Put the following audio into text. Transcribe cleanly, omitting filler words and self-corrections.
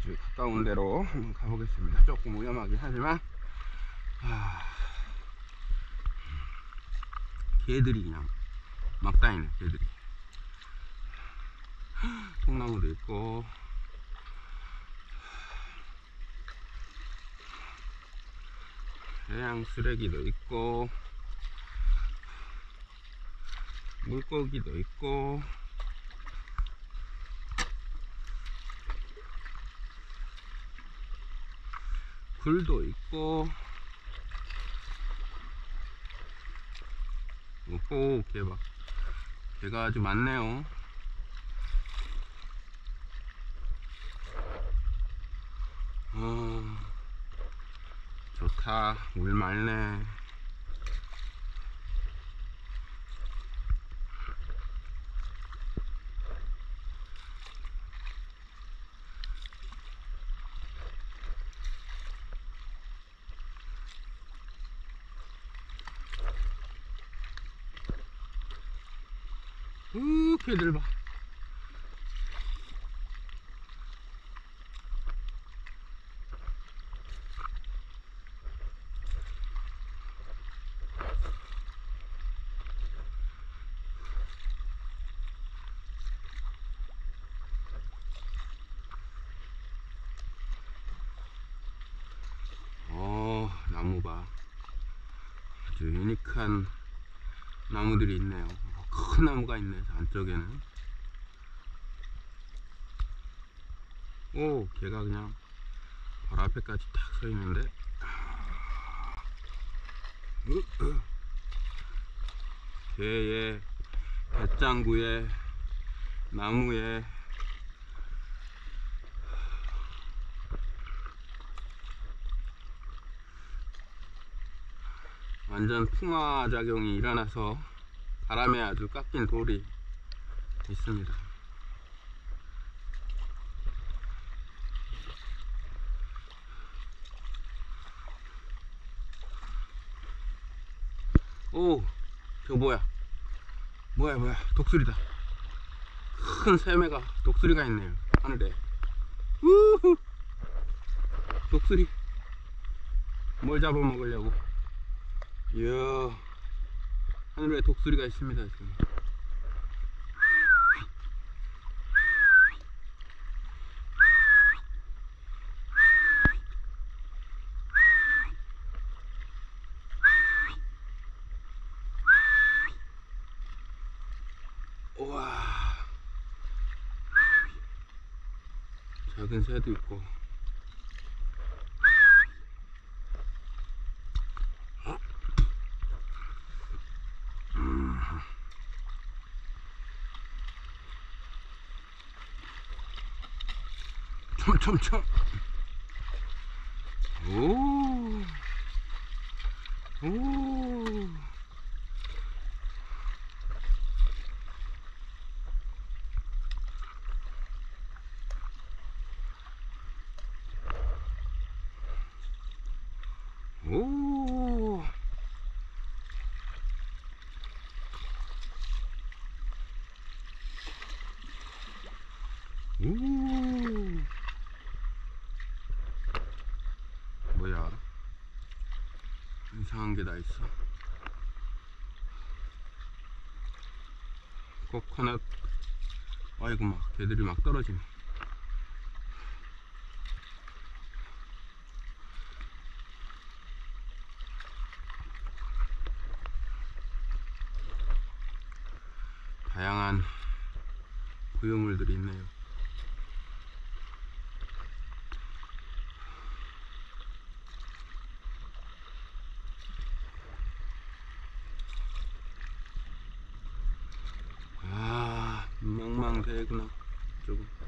가까운 데로 한번 가보겠습니다. 조금 위험하긴 하지만 개들이 그냥 막 다니네. 개들이. 통나무도 있고 해양 쓰레기도 있고 물고기도 있고 굴도 있고. 오호, 개가 아주 많네요. 좋다. 물 맑네. 개들 봐. 나무 봐. 아주 유니크한 나무들이 있네요. 큰 나무가 있네, 안쪽에는. 오, 개가 그냥 바로 앞에까지 딱 서 있는데. 개에, 뱃장구에, 나무에 완전 풍화작용이 일어나서 바람에 아주 깎인 돌이 있습니다. 오, 저거 뭐야. 독수리다. 큰 새매가 독수리가 있네요, 하늘에. 우후, 독수리. 뭘 잡아먹으려고. 이야, 하늘에 독수리가 있습니다, 지금. 우와, 작은 새도 있고. 촘촘촘. 오. 오. 뭐야, 이상한 게 다 있어. 코코넛. 아이고, 막 개들이 막 떨어지네. 다양한 구조물들이 있네요. 망망대해구나, 조금.